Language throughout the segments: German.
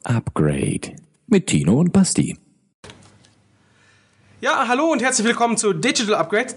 Upgrade mit Tino und Basti. Ja, hallo und herzlich willkommen zu Digital Upgrade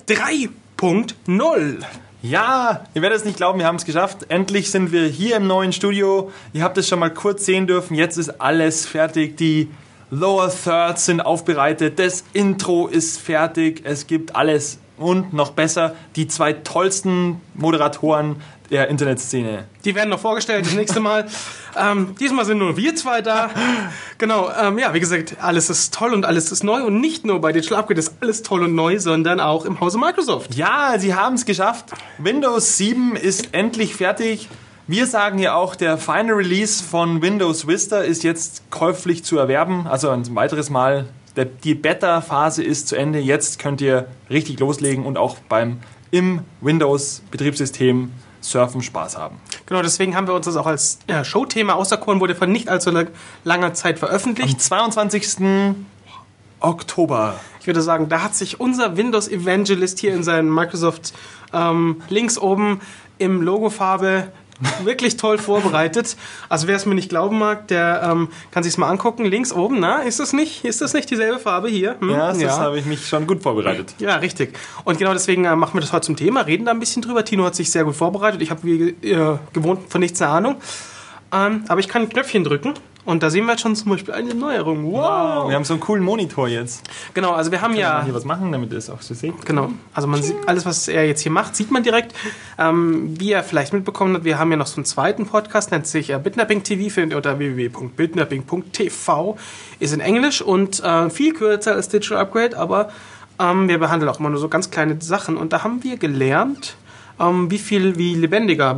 3.0. Ja, ihr werdet es nicht glauben, wir haben es geschafft. Endlich sind wir hier im neuen Studio. Ihr habt es schon mal kurz sehen dürfen. Jetzt ist alles fertig. Die Lower Thirds sind aufbereitet. Das Intro ist fertig. Es gibt alles und noch besser die 2 tollsten Moderatoren der Internetszene. Die werden noch vorgestellt das nächste Mal. Diesmal sind nur wir 2 da. Genau, ja, wie gesagt, alles ist toll und alles ist neu. Und nicht nur bei Digital Upgrade ist alles toll und neu, sondern auch im Hause Microsoft. Ja, sie haben es geschafft. Windows 7 ist endlich fertig. Wir sagen ja auch, der Final Release von Windows Vista ist jetzt käuflich zu erwerben. Also ein weiteres Mal, die Beta-Phase ist zu Ende. Jetzt könnt ihr richtig loslegen und auch im Windows-Betriebssystem surfen Spaß haben. Genau, deswegen haben wir uns das auch als Showthema auserkoren, wurde vor nicht allzu langer Zeit veröffentlicht. Am 22. Oktober. Ich würde sagen, da hat sich unser Windows-Evangelist hier in seinen Microsoft links oben im Logofarbe wirklich toll vorbereitet. Also wer es mir nicht glauben mag, der kann sich's mal angucken. Links oben, na, ist das nicht dieselbe Farbe hier? Ja, das habe ich mich schon gut vorbereitet. Ja, richtig. Und genau deswegen machen wir das heute zum Thema, reden da ein bisschen drüber. Tino hat sich sehr gut vorbereitet. Ich habe wie gewohnt von nichts eine Ahnung. Aber ich kann ein Knöpfchen drücken. Und da sehen wir jetzt schon zum Beispiel eine Neuerung. Wow! Wir haben so einen coolen Monitor jetzt. Genau, also wir haben ja... hier was machen, damit ihr es auch so seht. Genau, also man sieht, alles, was er jetzt hier macht, sieht man direkt. Wie ihr vielleicht mitbekommen habt, wir haben ja noch so einen zweiten Podcast, nennt sich Bitnapping TV, findet ihr unter www.bitnapping.tv. Ist in Englisch und viel kürzer als Digital Upgrade, aber wir behandeln auch immer nur so ganz kleine Sachen. Und da haben wir gelernt, wie viel lebendiger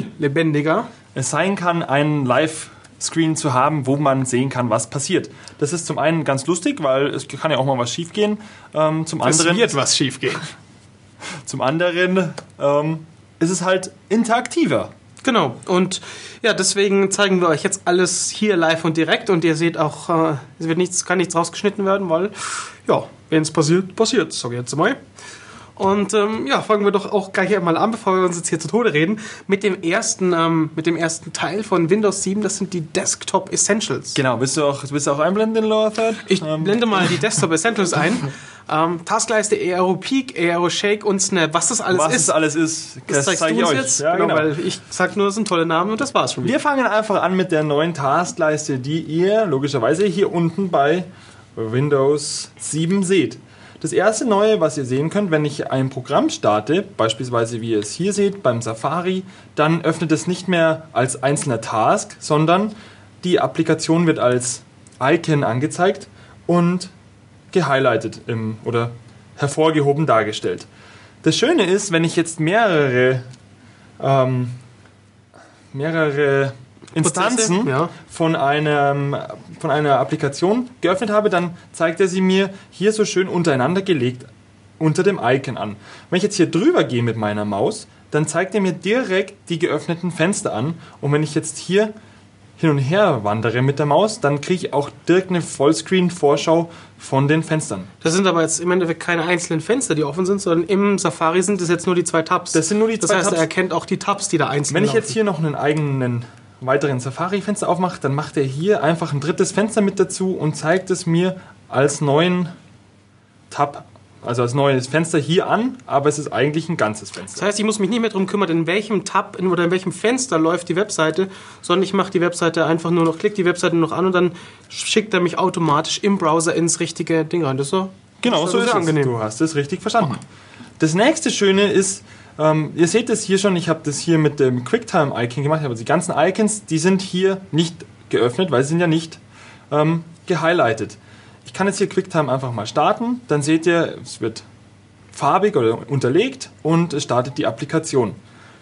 es sein kann, ein Live-Screen zu haben, wo man sehen kann, was passiert. Das ist zum einen ganz lustig, weil es kann ja auch mal was schief gehen. Zum anderen wird was schief gehen. Zum anderen ist es halt interaktiver. Genau, und ja, deswegen zeigen wir euch jetzt alles hier live und direkt und ihr seht auch, kann nichts rausgeschnitten werden, weil, ja, wenn es passiert, sag ich jetzt mal. Und ja, fangen wir doch auch gleich einmal an, bevor wir uns jetzt hier zu Tode reden, mit dem ersten Teil von Windows 7, das sind die Desktop Essentials. Genau, willst du auch einblenden, den Lower Third? Ich blende mal die Desktop Essentials ein. Taskleiste, Aero Peak, Aero Shake und Snap. Was das alles ist, das zeigst du uns jetzt. Ja, genau, weil ich sag nur, das sind tolle Namen und das war's schon. Wir fangen einfach an mit der neuen Taskleiste, die ihr logischerweise hier unten bei Windows 7 seht. Das erste Neue, was ihr sehen könnt, wenn ich ein Programm starte, beispielsweise wie ihr es hier seht beim Safari, dann öffnet es nicht mehr als einzelner Task, sondern die Applikation wird als Icon angezeigt und gehighlightet oder hervorgehoben dargestellt. Das Schöne ist, wenn ich jetzt mehrere Instanzen von einer Applikation geöffnet habe, dann zeigt er sie mir hier so schön untereinander gelegt unter dem Icon an. Wenn ich jetzt hier drüber gehe mit meiner Maus, dann zeigt er mir direkt die geöffneten Fenster an. Und wenn ich jetzt hier hin und her wandere mit der Maus, dann kriege ich auch direkt eine Vollscreen-Vorschau von den Fenstern. Das sind aber jetzt im Endeffekt keine einzelnen Fenster, die offen sind, sondern im Safari sind es jetzt nur die 2 Tabs. Das sind nur die 2 Tabs. Das heißt, er erkennt auch die Tabs, die da einzeln Wenn ich jetzt hier noch einen eigenen weiteren Safari-Fenster aufmacht, dann macht er hier einfach ein drittes Fenster mit dazu und zeigt es mir als neuen Tab, also als neues Fenster hier an, aber es ist eigentlich ein ganzes Fenster. Das heißt, ich muss mich nicht mehr darum kümmern, in welchem Tab oder in welchem Fenster läuft die Webseite, sondern ich mache die Webseite einfach nur noch, klicke die Webseite nur noch an und dann schickt er mich automatisch im Browser ins richtige Ding rein. Das ist so, genau, so ist angenehm. Du hast es richtig verstanden. Das nächste Schöne ist, ihr seht es hier schon, ich habe das hier mit dem QuickTime-Icon gemacht, aber die ganzen Icons, die sind hier nicht geöffnet, weil sie sind ja nicht gehighlightet. Ich kann jetzt hier QuickTime einfach mal starten, dann seht ihr, es wird farbig oder unterlegt und es startet die Applikation.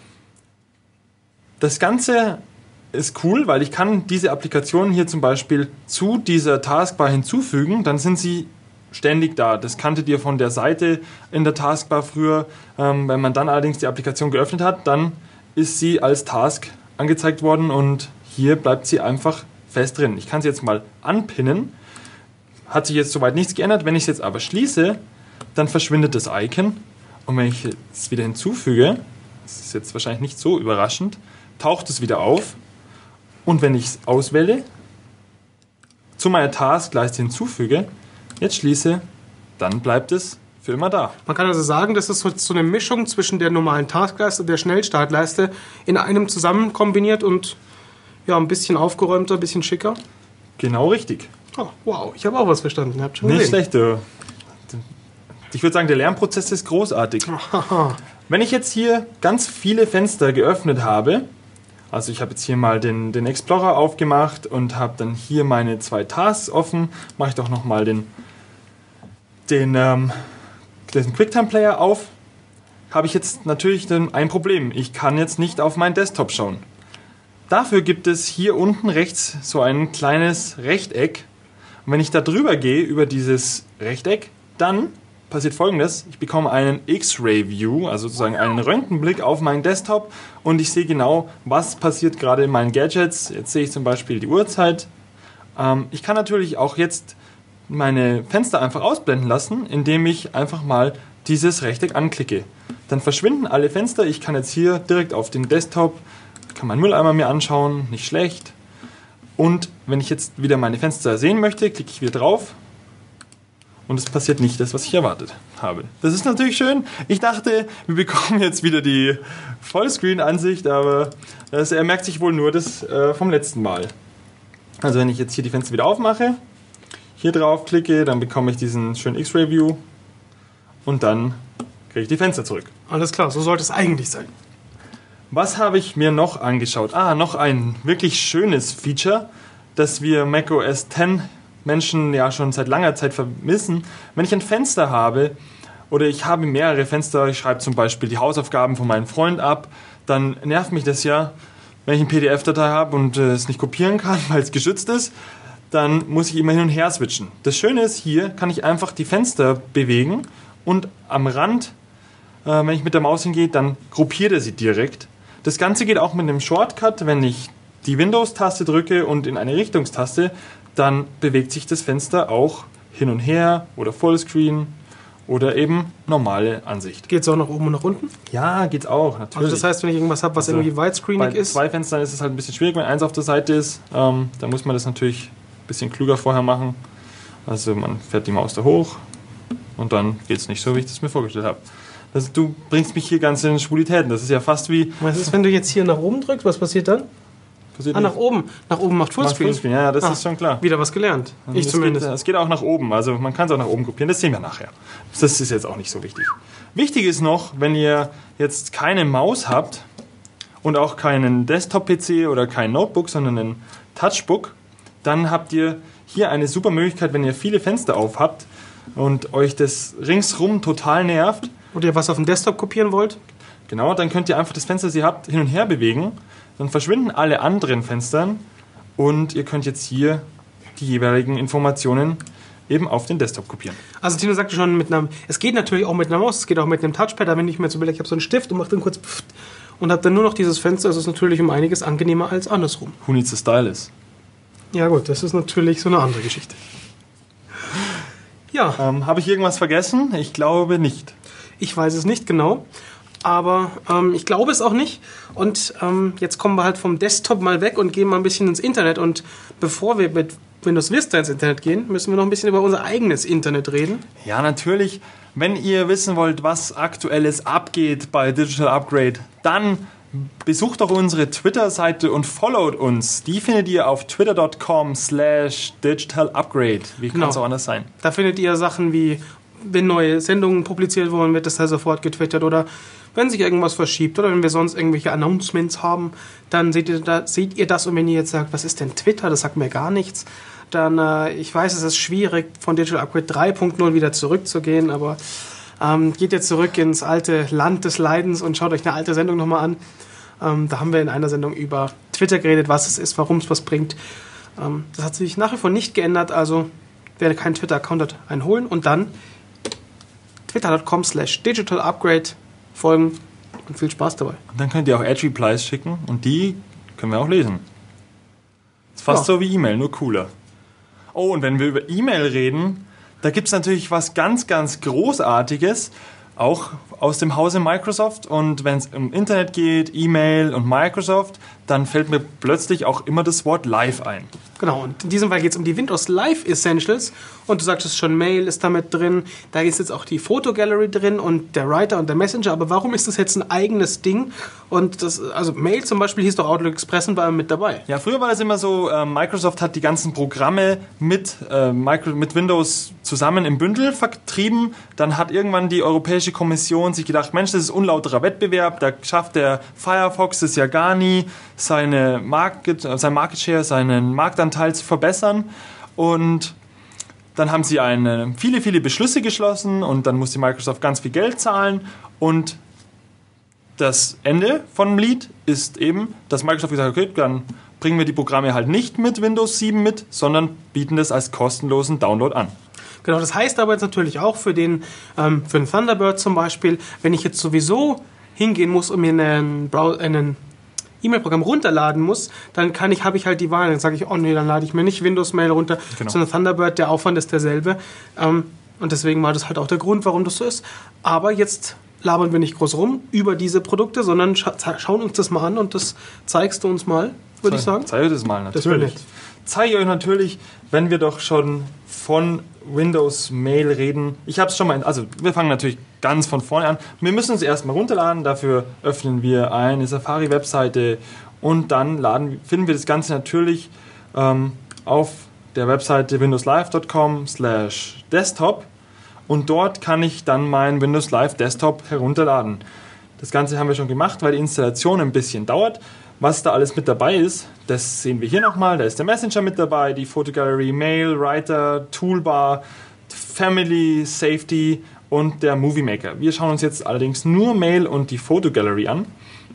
Das Ganze ist cool, weil ich kann diese Applikation hier zum Beispiel zu dieser Taskbar hinzufügen, dann sind sie ständig da. Das kanntet ihr von der Seite in der Taskbar früher. Wenn man dann allerdings die Applikation geöffnet hat, dann ist sie als Task angezeigt worden und hier bleibt sie einfach fest drin. Ich kann sie jetzt mal anpinnen. Hat sich jetzt soweit nichts geändert. Wenn ich es jetzt aber schließe, dann verschwindet das Icon. Und wenn ich es wieder hinzufüge, das ist jetzt wahrscheinlich nicht so überraschend, taucht es wieder auf. Und wenn ich es auswähle, zu meiner Taskleiste hinzufüge, jetzt schließe, dann bleibt es für immer da. Man kann also sagen, das ist so eine Mischung zwischen der normalen Taskleiste und der Schnellstartleiste in einem zusammen kombiniert und ja, ein bisschen aufgeräumter, ein bisschen schicker. Genau richtig. Oh, wow, ich habe auch was verstanden. Habt schon Nicht gesehen. schlecht, du. Ich würde sagen, der Lernprozess ist großartig. Wenn ich jetzt hier ganz viele Fenster geöffnet habe, also ich habe jetzt hier mal den Explorer aufgemacht und habe dann hier meine 2 Tasks offen, mache ich doch nochmal den QuickTime-Player auf, habe ich jetzt natürlich dann ein Problem. Ich kann jetzt nicht auf meinen Desktop schauen. Dafür gibt es hier unten rechts so ein kleines Rechteck. Und wenn ich da drüber gehe, über dieses Rechteck, dann passiert Folgendes. Ich bekomme einen X-Ray-View, also sozusagen einen Röntgenblick auf meinen Desktop und ich sehe genau, was passiert gerade in meinen Gadgets. Jetzt sehe ich zum Beispiel die Uhrzeit. Ich kann natürlich auch jetzt meine Fenster einfach ausblenden lassen, indem ich einfach mal dieses Rechteck anklicke. Dann verschwinden alle Fenster. Ich kann jetzt hier direkt auf den Desktop, kann meinen Mülleimer mir anschauen, nicht schlecht. Und wenn ich jetzt wieder meine Fenster sehen möchte, klicke ich wieder drauf. Und es passiert nicht das, was ich erwartet habe. Das ist natürlich schön. Ich dachte, wir bekommen jetzt wieder die Vollscreen-Ansicht, aber er merkt sich wohl nur das vom letzten Mal. Also wenn ich jetzt hier die Fenster wieder aufmache, hier drauf klicke, dann bekomme ich diesen schönen X-Ray-View und dann kriege ich die Fenster zurück. Alles klar, so sollte es eigentlich sein. Was habe ich mir noch angeschaut? Noch ein wirklich schönes Feature, das wir macOS X Menschen ja schon seit langer Zeit vermissen. Wenn ich ein Fenster habe oder ich habe mehrere Fenster, ich schreibe zum Beispiel die Hausaufgaben von meinem Freund ab, dann nervt mich das ja, wenn ich eine PDF-Datei habe und es nicht kopieren kann, weil es geschützt ist, dann muss ich immer hin und her switchen. Das Schöne ist, hier kann ich einfach die Fenster bewegen und am Rand, wenn ich mit der Maus hingehe, dann gruppiert er sie direkt. Das Ganze geht auch mit einem Shortcut, wenn ich die Windows-Taste drücke und in eine Richtungstaste, dann bewegt sich das Fenster auch hin und her oder Vollscreen oder eben normale Ansicht. Geht es auch nach oben und nach unten? Ja, geht's auch, natürlich. Also das heißt, wenn ich irgendwas habe, was irgendwie widescreenig ist? Bei 2 Fenstern ist es halt ein bisschen schwierig, wenn eins auf der Seite ist. Da muss man das natürlich ein bisschen klüger vorher machen. Also man fährt die Maus da hoch und dann geht es nicht so, wie ich das mir vorgestellt habe. Du bringst mich hier ganz in Schwulitäten. Das ist ja fast wie... Was ist, wenn du jetzt hier nach oben drückst? Was passiert dann? Nach oben. Nach oben macht Fullscreen. Ja, das ist schon klar. Wieder was gelernt. Ich zumindest. Es geht auch nach oben. Also man kann es auch nach oben kopieren. Das sehen wir nachher. Das ist jetzt auch nicht so wichtig. Wichtig ist noch, wenn ihr jetzt keine Maus habt und auch keinen Desktop-PC oder kein Notebook, sondern ein Touchbook, dann habt ihr hier eine super Möglichkeit, wenn ihr viele Fenster auf habt und euch das ringsrum total nervt. Oder ihr was auf dem Desktop kopieren wollt. Genau, dann könnt ihr einfach das Fenster, das ihr habt, hin und her bewegen. Dann verschwinden alle anderen Fenstern und ihr könnt jetzt hier die jeweiligen Informationen eben auf den Desktop kopieren. Also Tino sagte schon, es geht natürlich auch mit einer Maus, es geht auch mit einem Touchpad, aber wenn ich mir so will, ich habe so einen Stift und mache dann kurz pfft und habe dann nur noch dieses Fenster, ist es natürlich um einiges angenehmer als andersrum. Who needs a stylus? Ja gut, das ist natürlich so eine andere Geschichte. Ja. Habe ich irgendwas vergessen? Ich glaube nicht. Ich weiß es nicht genau. Aber ich glaube es auch nicht. Und jetzt kommen wir halt vom Desktop mal weg und gehen mal ein bisschen ins Internet. Und bevor wir mit Windows Vista ins Internet gehen, müssen wir noch ein bisschen über unser eigenes Internet reden. Ja, natürlich. Wenn ihr wissen wollt, was Aktuelles abgeht bei Digital Upgrade, dann besucht doch unsere Twitter-Seite und followt uns. Die findet ihr auf twitter.com/digitalupgrade. Wie kann es auch anders sein? Da findet ihr Sachen wie, wenn neue Sendungen publiziert wurden, wird das da sofort getwittert oder wenn sich irgendwas verschiebt oder wenn wir sonst irgendwelche Announcements haben, dann seht ihr das und wenn ihr jetzt sagt, was ist denn Twitter, das sagt mir gar nichts, dann, ich weiß, es ist schwierig, von Digital Upgrade 3.0 wieder zurückzugehen, aber geht jetzt zurück ins alte Land des Leidens und schaut euch eine alte Sendung nochmal an. Da haben wir in einer Sendung über Twitter geredet, was es ist, warum es was bringt. Das hat sich nach wie vor nicht geändert, also wer keinen Twitter-Account hat, einen holen und dann twitter.com/digitalupgrade folgen und viel Spaß dabei. Und dann könnt ihr auch Ad-Replies schicken und die können wir auch lesen. Ist fast so wie E-Mail, nur cooler. Oh, und wenn wir über E-Mail reden, da gibt es natürlich was ganz, ganz Großartiges, auch aus dem Hause Microsoft. Und wenn es um Internet geht, E-Mail und Microsoft, dann fällt mir plötzlich auch immer das Wort Live ein. Genau, und in diesem Fall geht es um die Windows Live Essentials und du sagtest schon, Mail ist damit drin, da ist jetzt auch die Fotogallery drin und der Writer und der Messenger, aber warum ist das jetzt ein eigenes Ding? Und das, also Mail zum Beispiel hieß doch Outlook Express und war mit dabei. Ja, früher war das immer so, Microsoft hat die ganzen Programme mit Windows zusammen im Bündel vertrieben, dann hat irgendwann die Europäische Kommission sich gedacht, Mensch, das ist unlauterer Wettbewerb, da schafft der Firefox es ja gar nie, sein Market Share, seinen Marktanteil zu verbessern und dann haben sie viele, viele Beschlüsse geschlossen und dann musste Microsoft ganz viel Geld zahlen und das Ende von dem Lied ist eben, dass Microsoft gesagt hat, okay, dann bringen wir die Programme halt nicht mit Windows 7 mit, sondern bieten das als kostenlosen Download an. Genau, das heißt aber jetzt natürlich auch für den Thunderbird zum Beispiel, wenn ich jetzt sowieso hingehen muss und mir einen E-Mail-Programm runterladen muss, dann habe ich halt die Wahl. Dann sage ich, oh nee, dann lade ich mir nicht Windows Mail runter, sondern Thunderbird, der Aufwand ist derselbe. Und deswegen war das halt auch der Grund, warum das so ist. Aber jetzt labern wir nicht groß rum über diese Produkte, sondern schauen uns das mal an und das zeigst du uns mal, würde ich sagen. Zeige das mal, natürlich. Zeige ich euch natürlich, wenn wir doch schon von Windows Mail reden. Ich habe es schon mal, also wir fangen natürlich ganz von vorne an. Wir müssen uns erstmal runterladen, dafür öffnen wir eine Safari-Webseite und dann finden wir das Ganze natürlich auf der Webseite windowslive.com/desktop und dort kann ich dann meinen Windows Live Desktop herunterladen. Das Ganze haben wir schon gemacht, weil die Installation ein bisschen dauert. Was da alles mit dabei ist, das sehen wir hier nochmal. Da ist der Messenger mit dabei, die Fotogallery, Mail, Writer, Toolbar, Family, Safety und der Movie Maker. Wir schauen uns jetzt allerdings nur Mail und die Fotogallery an.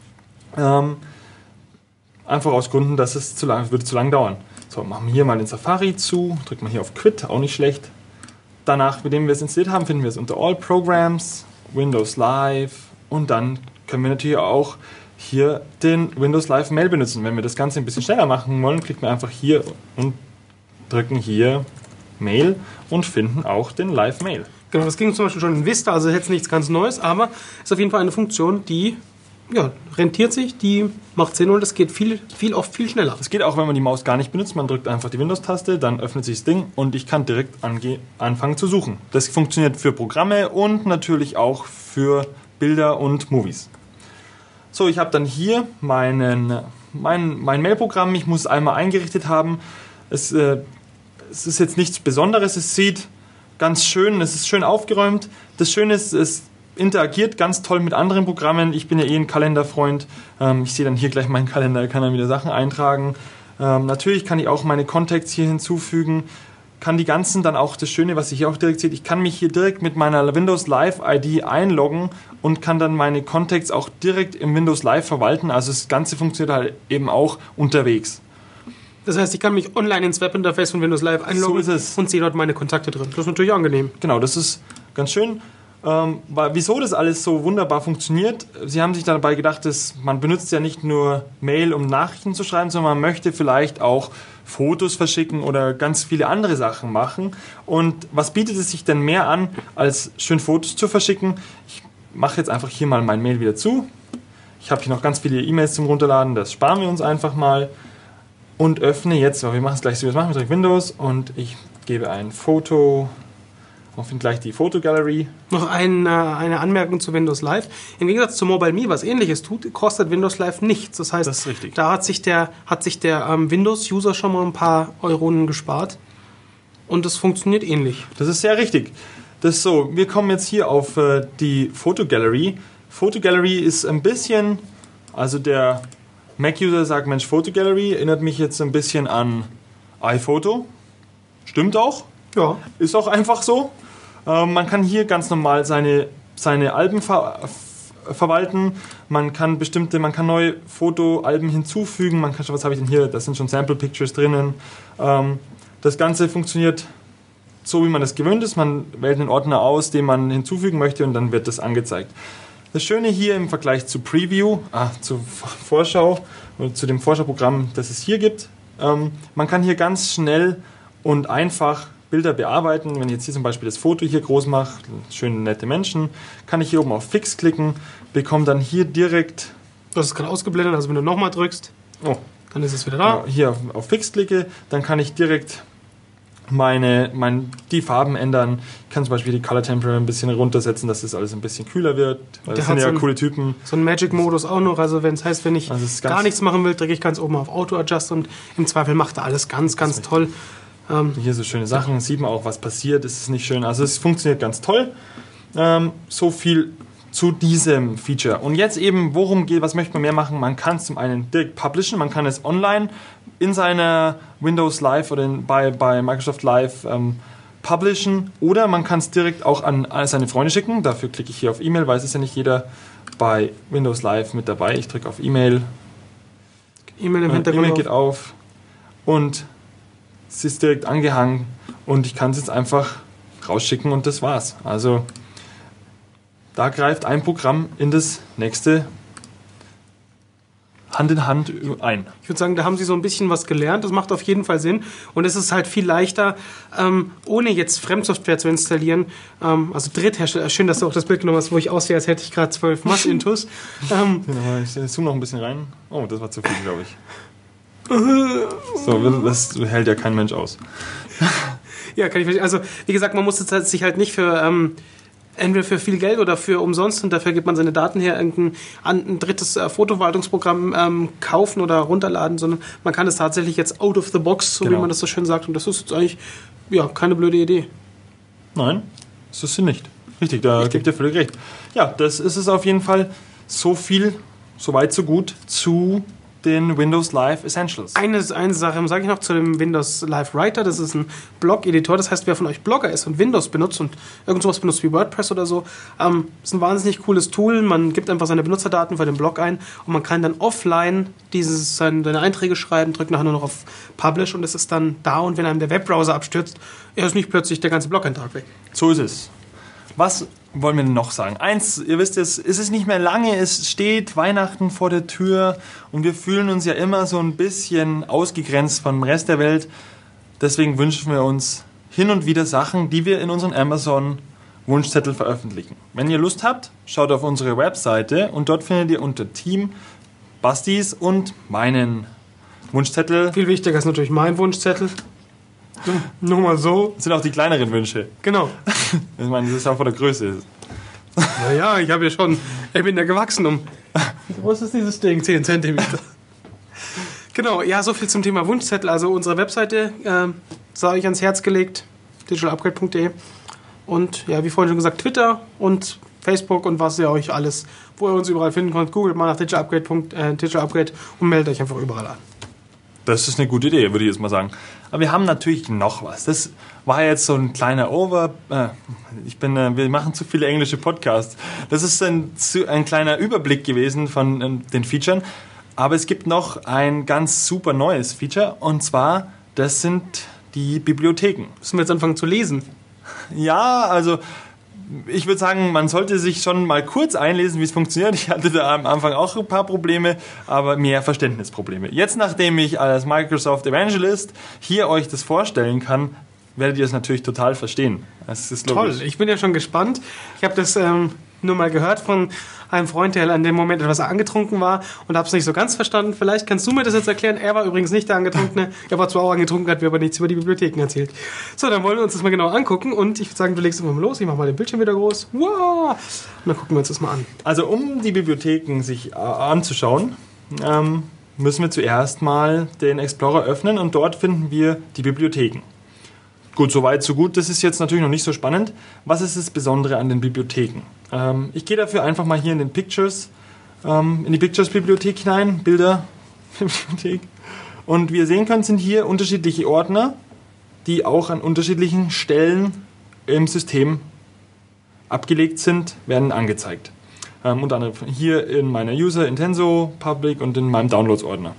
Einfach aus Gründen, dass es würde zu lang dauern. So, machen wir hier mal den Safari zu, drücken wir hier auf Quit, auch nicht schlecht. Danach, mit dem wir es installiert haben, finden wir es unter All Programs, Windows Live und dann können wir natürlich auch hier den Windows Live Mail benutzen. Wenn wir das Ganze ein bisschen schneller machen wollen, klicken wir einfach hier und drücken hier Mail und finden auch den Live Mail. Genau, das ging zum Beispiel schon in Vista, also jetzt nichts ganz Neues, aber ist auf jeden Fall eine Funktion, die rentiert sich, die macht Sinn und es geht oft viel schneller. Es geht auch, wenn man die Maus gar nicht benutzt. Man drückt einfach die Windows-Taste, dann öffnet sich das Ding und ich kann direkt anfangen zu suchen. Das funktioniert für Programme und natürlich auch für Bilder und Movies. So, ich habe dann hier mein Mail-Programm. Ich muss es einmal eingerichtet haben. Es ist jetzt nichts Besonderes. Es sieht ganz schön, es ist schön aufgeräumt. Das Schöne ist, es interagiert ganz toll mit anderen Programmen. Ich bin ja ein Kalenderfreund. Ich sehe dann hier gleich meinen Kalender, kann dann wieder Sachen eintragen. Natürlich kann ich auch meine Contacts hier hinzufügen. Kann die ganzen dann auch, das Schöne, was ich hier auch direkt sehe, ich kann mich hier direkt mit meiner Windows Live ID einloggen und kann dann meine Contacts auch direkt im Windows Live verwalten. Also das Ganze funktioniert halt eben auch unterwegs. Das heißt, ich kann mich online ins Webinterface von Windows Live einloggen und sehe dort meine Kontakte drin. Das ist natürlich angenehm. Genau, das ist ganz schön. Wieso das alles so wunderbar funktioniert, sie haben sich dabei gedacht, dass man benutzt ja nicht nur Mail, um Nachrichten zu schreiben, sondern man möchte vielleicht auch Fotos verschicken oder ganz viele andere Sachen machen. Und was bietet es sich denn mehr an, als schön Fotos zu verschicken? Ich mache jetzt einfach hier mal mein Mail wieder zu. Ich habe hier noch ganz viele E-Mails zum Runterladen, das sparen wir uns einfach mal. Und öffne jetzt, wir machen es gleich so, wir drücken Windows und ich gebe ein Foto. Ich finde gleich die Fotogallery. Noch eine Anmerkung zu Windows Live. Im Gegensatz zu MobileMe, was Ähnliches tut, kostet Windows Live nichts. Das heißt, das ist richtig. Da hat sich der Windows-User schon mal ein paar Euronen gespart. Und das funktioniert ähnlich. Das ist sehr richtig. Das ist so, wir kommen jetzt hier auf die Fotogallery. Fotogallery ist ein bisschen, also der Mac-User sagt, Mensch, Fotogallery erinnert mich jetzt ein bisschen an iPhoto. Stimmt auch. Ja. Ist auch einfach so. Man kann hier ganz normal seine Alben verwalten. Man kann neue Fotoalben hinzufügen. Was habe ich denn hier? Das sind schon Sample Pictures drinnen. Das Ganze funktioniert so, wie man das gewöhnt ist. Man wählt einen Ordner aus, den man hinzufügen möchte und dann wird das angezeigt. Das Schöne hier im Vergleich zu Preview, zu Vorschau und zu dem Vorschauprogramm, das es hier gibt, man kann hier ganz schnell und einfach Bilder bearbeiten. Wenn ich jetzt hier zum Beispiel das Foto hier groß mache, schöne nette Menschen, kann ich hier oben auf Fix klicken, bekomme dann hier direkt... Du hast es gerade ausgeblendet, also wenn du nochmal drückst... Oh. Dann ist es wieder da. Hier auf Fix klicke, dann kann ich direkt die Farben ändern. Ich kann zum Beispiel die Color Temperature ein bisschen runtersetzen, dass das alles ein bisschen kühler wird. Weil das sind ja coole Typen. So ein Magic-Modus auch noch. Also wenn ich gar nichts machen will, drücke ich ganz oben auf Auto-Adjust und im Zweifel macht er alles ganz, ganz toll. Hier so schöne Sachen, sieht man auch, was passiert, ist es nicht schön. Also es funktioniert ganz toll. So viel zu diesem Feature. Und jetzt eben, worum geht, was möchte man mehr machen? Man kann es zum einen direkt publishen, man kann es online in seiner Windows Live oder bei Microsoft Live publishen, oder man kann es direkt auch an seine Freunde schicken. Dafür klicke ich hier auf E-Mail, weil es ist ja nicht jeder bei Windows Live mit dabei. Ich drücke auf E-Mail. E-Mail im Hintergrund. E-Mail geht auf und es ist direkt angehangen und ich kann es jetzt einfach rausschicken und das war's. Also da greift ein Programm in das nächste Hand in Hand ein. Ich würde sagen, da haben Sie so ein bisschen was gelernt. Das macht auf jeden Fall Sinn. Und es ist halt viel leichter, ohne jetzt Fremdsoftware zu installieren. Also Dritthersteller. Schön, dass du auch das Bild genommen hast, wo ich aussehe, als hätte ich gerade 12 Mass-Intus. Ich zoome noch ein bisschen rein. Oh, das war zu viel, glaube ich. So, das hält ja kein Mensch aus. Ja, kann ich verstehen. Also, wie gesagt, man muss es sich halt nicht für entweder für viel Geld oder für umsonst, und dafür gibt man seine Daten her, ein drittes Fotoverwaltungsprogramm kaufen oder runterladen, sondern man kann es tatsächlich jetzt out of the box, so wie man das so schön sagt, und das ist jetzt eigentlich keine blöde Idee. Nein, das ist sie nicht. Richtig, da gibt ihr völlig recht. Ja, das ist es auf jeden Fall. So viel, so weit, so gut zu den Windows Live Essentials. Eine Sache sage ich noch zu dem Windows Live Writer. Das ist ein Blog-Editor. Das heißt, wer von euch Blogger ist und Windows benutzt und irgend sowas benutzt wie WordPress oder so, ist ein wahnsinnig cooles Tool. Man gibt einfach seine Benutzerdaten für den Blog ein und man kann dann offline seine Einträge schreiben, drückt nachher nur noch auf Publish und es ist dann da, und wenn einem der Webbrowser abstürzt, ist nicht plötzlich der ganze Blog-Eintrag weg. So ist es. Was wollen wir noch sagen? Eins, ihr wisst es ist nicht mehr lange, es steht Weihnachten vor der Tür und wir fühlen uns ja immer so ein bisschen ausgegrenzt vom Rest der Welt. Deswegen wünschen wir uns hin und wieder Sachen, die wir in unseren Amazon-Wunschzettel veröffentlichen. Wenn ihr Lust habt, schaut auf unsere Webseite und dort findet ihr unter Team Bastis und meinen Wunschzettel. Viel wichtiger ist natürlich mein Wunschzettel. Nur mal so. Das sind auch die kleineren Wünsche. Genau. Ich meine, das ist auch von der Größe. Naja, ich bin ja gewachsen Wie groß ist dieses Ding? 10 cm. Genau, ja, so viel zum Thema Wunschzettel. Also unsere Webseite sei euch ans Herz gelegt, digitalupgrade.de. Und ja, wie vorhin schon gesagt, Twitter und Facebook und was ihr euch alles, wo ihr uns überall finden könnt. Googelt mal nach Digital Upgrade und meldet euch einfach überall an. Das ist eine gute Idee, würde ich jetzt mal sagen. Aber wir haben natürlich noch was. Das war jetzt so ein kleiner wir machen zu viele englische Podcasts. Das ist ein kleiner Überblick gewesen von den Features. Aber es gibt noch ein ganz super neues Feature. Und zwar, das sind die Bibliotheken. Müssen wir jetzt anfangen zu lesen? Ja, also ich würde sagen, man sollte sich schon mal kurz einlesen, wie es funktioniert. Ich hatte da am Anfang auch ein paar Probleme, aber mehr Verständnisprobleme. Jetzt, nachdem ich als Microsoft Evangelist hier euch das vorstellen kann, werdet ihr es natürlich total verstehen. Das ist logisch. Toll, ich bin ja schon gespannt. Ich habe das nur mal gehört von einem Freund, der an dem Moment etwas angetrunken war und habe es nicht so ganz verstanden. Vielleicht kannst du mir das jetzt erklären. Er war übrigens nicht der Angetrunkene. Er war zwar auch angetrunken, hat mir aber nichts über die Bibliotheken erzählt. So, dann wollen wir uns das mal genau angucken und ich würde sagen, du legst immer mal los. Ich mache mal den Bildschirm wieder groß. Wow! Und dann gucken wir uns das mal an. Also, um die Bibliotheken sich anzuschauen, müssen wir zuerst mal den Explorer öffnen und dort finden wir die Bibliotheken. Gut, soweit, so gut. Das ist jetzt natürlich noch nicht so spannend. Was ist das Besondere an den Bibliotheken? Ich gehe dafür einfach mal hier in die Pictures-Bibliothek hinein, Bilder-Bibliothek. Und wie ihr sehen könnt, sind hier unterschiedliche Ordner, die auch an unterschiedlichen Stellen im System abgelegt sind, werden angezeigt. Unter anderem hier in meiner User, Intenso, Public und in meinem Downloads-Ordner.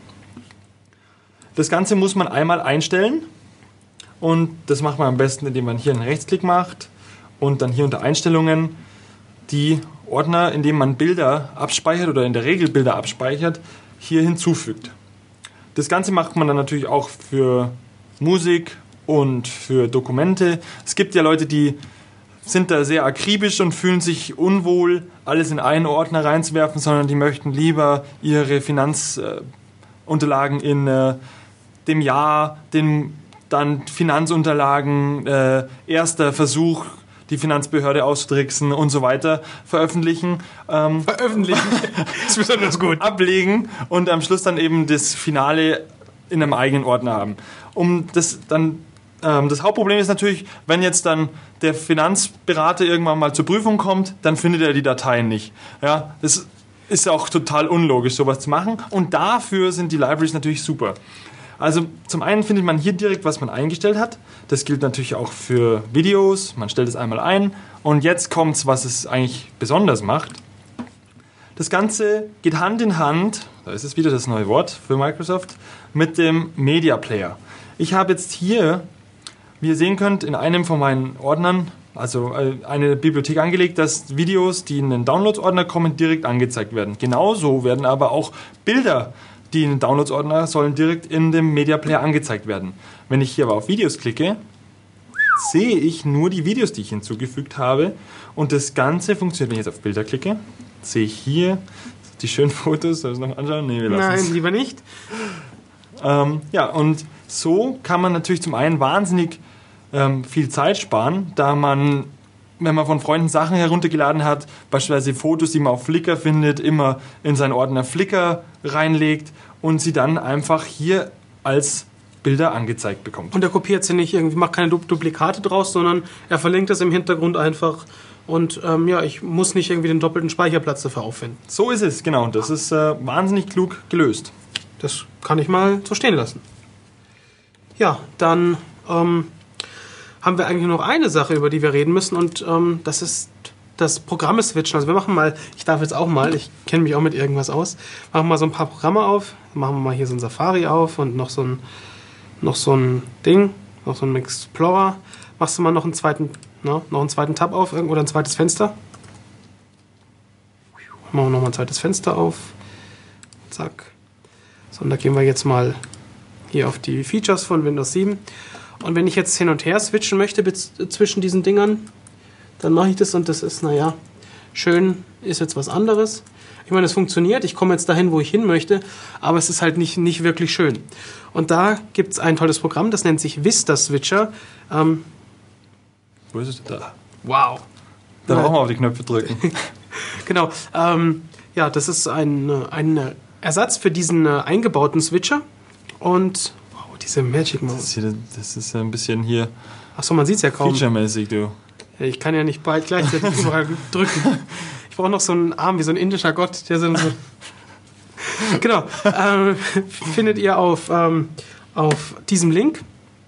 Das Ganze muss man einmal einstellen. Und das macht man am besten, indem man hier einen Rechtsklick macht und dann hier unter Einstellungen die Ordner, in denen man Bilder abspeichert oder in der Regel Bilder abspeichert, hier hinzufügt. Das Ganze macht man dann natürlich auch für Musik und für Dokumente. Es gibt ja Leute, die sind da sehr akribisch und fühlen sich unwohl, alles in einen Ordner reinzuwerfen, sondern die möchten lieber ihre Unterlagen in dem Jahr, dann Finanzunterlagen, erster Versuch, die Finanzbehörde auszutricksen und so weiter veröffentlichen. Veröffentlichen ist besonders gut. Ablegen und am Schluss dann eben das Finale in einem eigenen Ordner haben. Das Hauptproblem ist natürlich, wenn jetzt dann der Finanzberater irgendwann mal zur Prüfung kommt, dann findet er die Dateien nicht. Ja, das ist auch total unlogisch, sowas zu machen. Und dafür sind die Libraries natürlich super. Also zum einen findet man hier direkt, was man eingestellt hat. Das gilt natürlich auch für Videos. Man stellt es einmal ein. Und jetzt kommt's, was es eigentlich besonders macht. Das Ganze geht Hand in Hand, da ist es wieder das neue Wort für Microsoft, mit dem Media Player. Ich habe jetzt hier, wie ihr sehen könnt, in einem von meinen Ordnern, also eine Bibliothek angelegt, dass Videos, die in den Downloads-Ordner kommen, direkt angezeigt werden. Genauso werden aber auch Bilder, die in den Downloads-Ordner sollen, direkt in dem Media Player angezeigt werden. Wenn ich hier aber auf Videos klicke, sehe ich nur die Videos, die ich hinzugefügt habe. Und das Ganze funktioniert, wenn ich jetzt auf Bilder klicke, sehe ich hier die schönen Fotos. Soll ich es noch anschauen? Nee, wir lassen es. Nein, lieber nicht. Ja, und so kann man natürlich zum einen wahnsinnig viel Zeit sparen, da man, wenn man von Freunden Sachen heruntergeladen hat, beispielsweise Fotos, die man auf Flickr findet, immer in seinen Ordner Flickr reinlegt und sie dann einfach hier als Bilder angezeigt bekommt. Und er kopiert sie nicht irgendwie, macht keine Duplikate draus, sondern er verlinkt das im Hintergrund einfach. Und ich muss nicht irgendwie den doppelten Speicherplatz dafür aufwenden. So ist es, genau. Das ist wahnsinnig klug gelöst. Das kann ich mal so stehen lassen. Ja, dann haben wir eigentlich noch eine Sache, über die wir reden müssen. Und das ist das Programme switchen. Also wir machen mal, ich darf jetzt auch mal, ich kenne mich auch mit irgendwas aus, machen mal so ein paar Programme auf. Machen wir mal hier so ein Safari auf und noch so ein Ding, noch so ein Explorer. Machst du mal noch einen zweiten Tab auf oder ein zweites Fenster. Machen wir nochmal ein zweites Fenster auf. Zack. So, und da gehen wir jetzt mal hier auf die Features von Windows 7. Und wenn ich jetzt hin und her switchen möchte zwischen diesen Dingern, dann mache ich das und das ist, schön, ist jetzt was anderes. Ich meine, es funktioniert, ich komme jetzt dahin, wo ich hin möchte, aber es ist halt nicht wirklich schön. Und da gibt es ein tolles Programm, das nennt sich Vista Switcher. Wo ist es da? Wow. Da brauchen wir auf die Knöpfe drücken. Genau. Das ist ein Ersatz für diesen eingebauten Switcher. Und wow, diese Magic Mouse. Das ist ein bisschen hier Achso, man sieht es ja kaum. featuremäßig, du. Ich kann ja nicht bald gleichzeitig überall drücken. Ich brauche noch so einen Arm wie so ein indischer Gott, der so... Genau. Findet ihr auf diesem Link.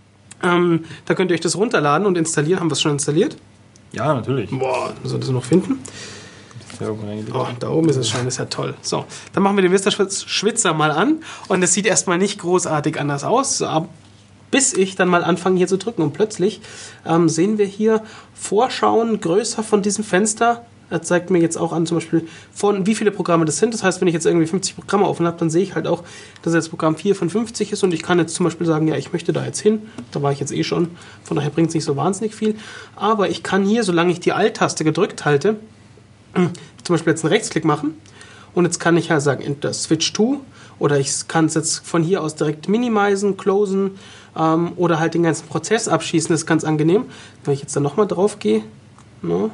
Da könnt ihr euch das runterladen und installieren. Haben wir es schon installiert? Ja, natürlich. Boah, soll das noch finden? Da oben reingelegt. Oh, da oben ist es schon, das ist ja toll. So, dann machen wir den Vista Schwitzer mal an. Und es sieht erstmal nicht großartig anders aus, bis ich dann mal anfange hier zu drücken. Und plötzlich sehen wir hier Vorschauen größer von diesem Fenster. Er zeigt mir jetzt auch an, zum Beispiel, von wie viele Programme das sind. Das heißt, wenn ich jetzt irgendwie 50 Programme offen habe, dann sehe ich halt auch, dass jetzt Programm 4 von 50 ist. Und ich kann jetzt zum Beispiel sagen, ja, ich möchte da jetzt hin. Da war ich jetzt schon. Von daher bringt es nicht so wahnsinnig viel. Aber ich kann hier, solange ich die Alt-Taste gedrückt halte, zum Beispiel jetzt einen Rechtsklick machen. Und jetzt kann ich ja sagen, Enter Switch to. Oder ich kann es jetzt von hier aus direkt minimisen, closen oder halt den ganzen Prozess abschießen. Das ist ganz angenehm. Wenn ich jetzt da nochmal drauf gehe. No.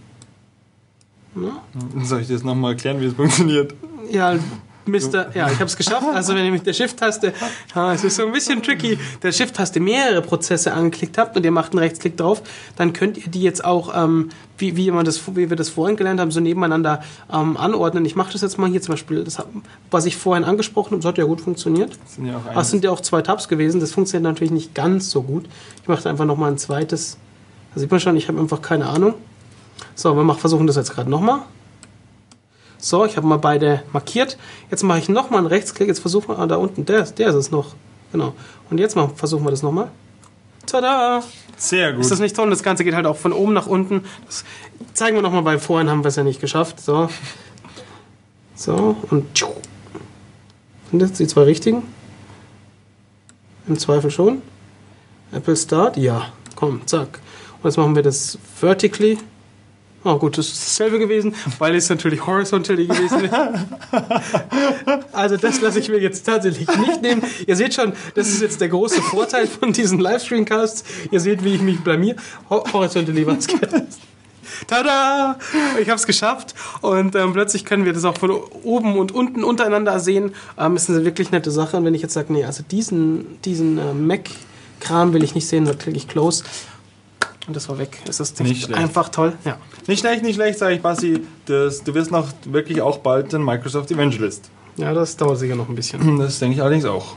Soll ich dir jetzt nochmal erklären, wie es funktioniert? Ja, ich habe es geschafft. Also wenn ihr mit der Shift-Taste, es ist so ein bisschen tricky, der Shift-Taste mehrere Prozesse angeklickt habt und ihr macht einen Rechtsklick drauf, dann könnt ihr die jetzt auch, wie wir das vorhin gelernt haben, so nebeneinander anordnen. Ich mache das jetzt mal hier zum Beispiel, was ich vorhin angesprochen habe, das hat ja gut funktioniert. Das sind ja auch 2 Tabs gewesen, das funktioniert natürlich nicht ganz so gut. Ich mache einfach nochmal ein zweites, da sieht man schon, ich habe einfach keine Ahnung. So, wir versuchen das jetzt gerade nochmal. So, ich habe mal beide markiert. Jetzt mache ich nochmal einen Rechtsklick. Jetzt versuchen wir, da unten, der ist es noch. Genau. Und jetzt versuchen wir das nochmal. Tada! Sehr gut. Ist das nicht toll? Und das Ganze geht halt auch von oben nach unten. Das zeigen wir nochmal, weil vorhin haben wir es ja nicht geschafft. So. So, und sind das die 2 richtigen? Im Zweifel schon. Apple Start? Ja. Komm, zack. Und jetzt machen wir das vertically. Oh gut, das ist dasselbe gewesen, weil es natürlich horizontally gewesen wäre. Also das lasse ich mir jetzt tatsächlich nicht nehmen. Ihr seht schon, das ist jetzt der große Vorteil von diesen Livestreamcasts. Ihr seht, wie ich mich blamier. Horizontally war es. Tada! Ich habe es geschafft und plötzlich können wir das auch von oben und unten untereinander sehen. Ist eine wirklich nette Sache. Und wenn ich jetzt sage, nee, also diesen Mac-Kram will ich nicht sehen, dann klicke ich Close. Und das war weg. Es ist Nicht einfach toll. Ja. Nicht schlecht, sage ich, Basti. Du wirst noch wirklich auch bald ein Microsoft Evangelist. Ja, das dauert sicher noch ein bisschen. Das denke ich allerdings auch.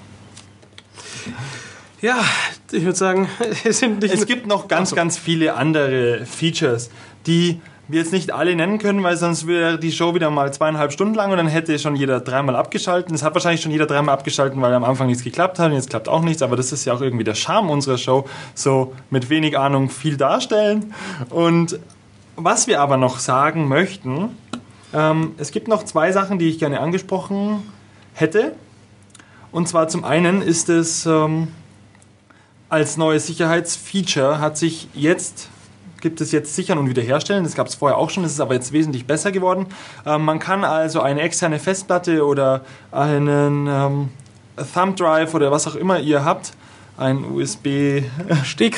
Ja, ich würde sagen, es gibt noch ganz viele andere Features, die wir jetzt nicht alle nennen können, weil sonst wäre die Show wieder mal 2,5 Stunden lang und dann hätte schon jeder 3-mal abgeschaltet. Es hat wahrscheinlich schon jeder 3-mal abgeschaltet, weil am Anfang nichts geklappt hat und jetzt klappt auch nichts, aber das ist ja auch irgendwie der Charme unserer Show, so mit wenig Ahnung viel darstellen. Und was wir aber noch sagen möchten, es gibt noch 2 Sachen, die ich gerne angesprochen hätte. Und zwar zum einen ist es als neues Sicherheitsfeature gibt es jetzt Sichern und Wiederherstellen. Das gab es vorher auch schon, das ist aber jetzt wesentlich besser geworden. Man kann also eine externe Festplatte oder einen Thumb Drive oder was auch immer ihr habt, einen USB-Stick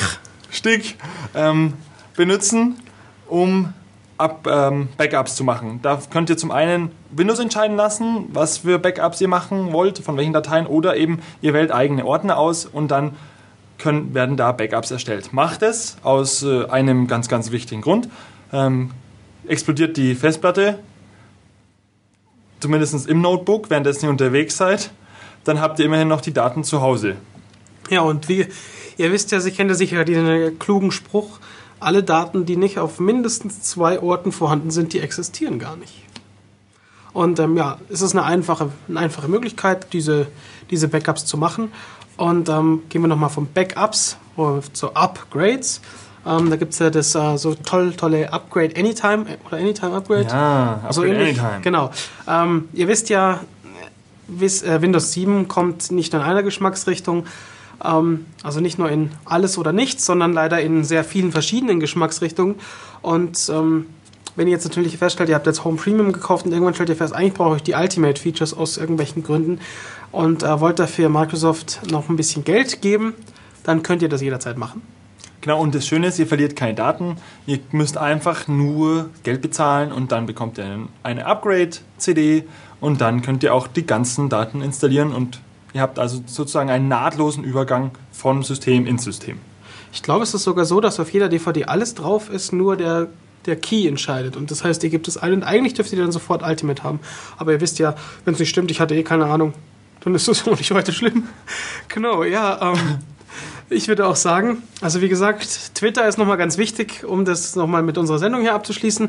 benutzen, um Backups zu machen. Da könnt ihr zum einen Windows entscheiden lassen, was für Backups ihr machen wollt, von welchen Dateien, oder eben ihr wählt eigene Ordner aus und dann werden da Backups erstellt. Macht es aus einem ganz, ganz wichtigen Grund. Explodiert die Festplatte, zumindest im Notebook, währenddessen ihr unterwegs seid, dann habt ihr immerhin noch die Daten zu Hause. Ja, und wie ihr wisst ja, ich kenne sicher diesen klugen Spruch, alle Daten, die nicht auf mindestens 2 Orten vorhanden sind, die existieren gar nicht. Und es ist eine einfache Möglichkeit, diese Backups zu machen. Und gehen wir nochmal von Backups zu Upgrades. Da gibt es ja das so tolle Upgrade Anytime oder Anytime Upgrade. Ja, Upgrade so ähnlich. Anytime. Genau. Ihr wisst ja, Windows 7 kommt nicht in einer Geschmacksrichtung, also nicht nur in alles oder nichts, sondern leider in sehr vielen verschiedenen Geschmacksrichtungen. Und wenn ihr jetzt natürlich feststellt, ihr habt jetzt Home Premium gekauft und irgendwann stellt ihr fest, eigentlich brauche ich die Ultimate Features aus irgendwelchen Gründen und wollt dafür Microsoft noch ein bisschen Geld geben, dann könnt ihr das jederzeit machen. Genau, und das Schöne ist, ihr verliert keine Daten, ihr müsst einfach nur Geld bezahlen und dann bekommt ihr eine Upgrade-CD und dann könnt ihr auch die ganzen Daten installieren und ihr habt also sozusagen einen nahtlosen Übergang von System ins System. Ich glaube, es ist sogar so, dass auf jeder DVD alles drauf ist, nur der Key entscheidet. Und das heißt, ihr gebt es ein und eigentlich dürft ihr dann sofort Ultimate haben. Aber ihr wisst ja, wenn es nicht stimmt, ich hatte keine Ahnung, dann ist das auch nicht weiter schlimm. Genau, ja. Ich würde auch sagen, also wie gesagt, Twitter ist nochmal ganz wichtig, um das nochmal mit unserer Sendung hier abzuschließen.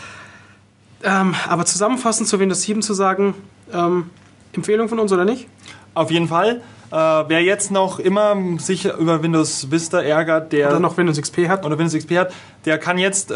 Aber zusammenfassend zu Windows 7 zu sagen, Empfehlung von uns oder nicht? Auf jeden Fall. Wer jetzt noch immer sich über Windows Vista ärgert, der oder noch Windows XP hat, der kann jetzt,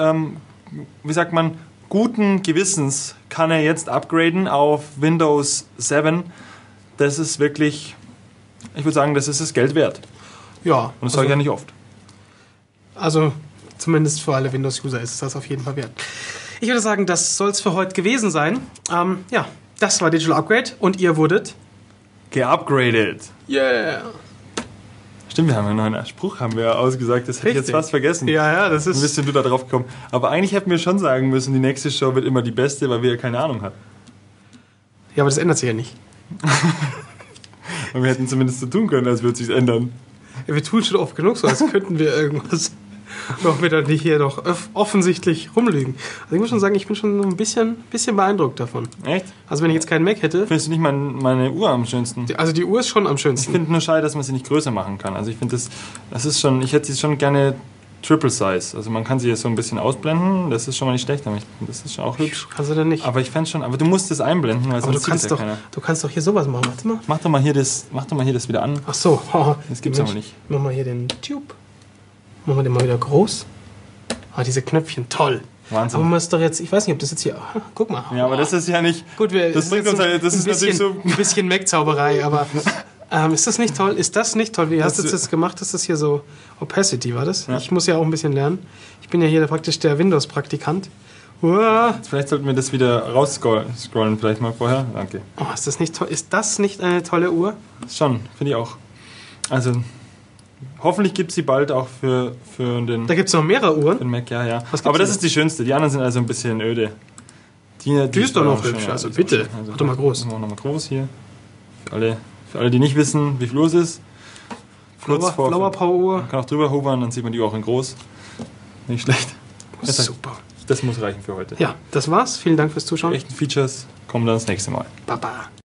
guten Gewissens kann er jetzt upgraden auf Windows 7. Das ist wirklich, ich würde sagen, das ist das Geld wert. Ja. Und das sage ich ja nicht oft. Also zumindest für alle Windows-User ist das auf jeden Fall wert. Ich würde sagen, das soll es für heute gewesen sein. Das war Digital Upgrade und ihr wurdet geupgradet. Yeah. Stimmt, wir haben ja noch einen Spruch ausgesagt, das hätte ich jetzt fast vergessen. Ja, das ist... Ein bisschen du da drauf gekommen. Aber eigentlich hätten wir schon sagen müssen, die nächste Show wird immer die beste, weil wir ja keine Ahnung hatten. Ja, aber das ändert sich ja nicht. Und wir hätten zumindest so tun können, als würde es sich ändern. Ja, wir tun schon oft genug so, als könnten wir irgendwas noch wieder nicht hier noch offensichtlich rumlügen. Also ich muss schon sagen, ich bin schon ein bisschen beeindruckt davon. Echt? Also wenn ich jetzt keinen Mac hätte... Findest du nicht meine Uhr am schönsten? Also die Uhr ist schon am schönsten. Ich finde nur schade, dass man sie nicht größer machen kann. Also ich finde das ist schon, ich hätte sie schon gerne Triple Size. Also man kann sie jetzt so ein bisschen ausblenden, das ist schon mal nicht schlecht, aber das ist schon auch hübsch. Kannst du denn nicht? Aber ich fände schon, aber du musst es einblenden, weil sonst sieht es ja keiner. Du kannst doch hier sowas machen, warte mal. Mach doch mal hier das wieder an. Ach so. Das gibt's aber nicht. Mach mal hier den Tube. Machen wir den mal wieder groß. Diese Knöpfchen, toll. Wahnsinn. Aber man ist doch jetzt, ich weiß nicht, ob das jetzt hier, guck mal. Ja, aber das ist ja nicht, gut, das bringt uns halt, das ist natürlich so... Ein bisschen Mac-Zauberei, aber ist das nicht toll? Ist das nicht toll? Wie hast du das gemacht? Ist das hier so Opacity, war das? Ja. Ich muss ja auch ein bisschen lernen. Ich bin ja hier praktisch der Windows-Praktikant. Uah. Vielleicht sollten wir das wieder rausscrollen, vielleicht mal vorher. Danke. Oh, ist das nicht toll? Ist das nicht eine tolle Uhr? Schon, finde ich auch. Also, hoffentlich gibt es sie bald auch für den, Da gibt es noch mehrere Uhren. für den Mac, ja. Was gibt's Aber das denn? ist die schönste. Die anderen sind also ein bisschen öde. Die ist doch noch schön, hübsch, ja, also die ist bitte. auch schön. Also, Mach doch mal groß. Machen wir nochmal groß hier. Für alle, die nicht wissen, wie viel los ist. Flower Power Uhr. Man kann auch drüber hovern, dann sieht man die auch in groß. Nicht schlecht. Super. Das muss reichen für heute. Ja, das war's. Vielen Dank fürs Zuschauen. Die echten Features kommen dann das nächste Mal. Baba.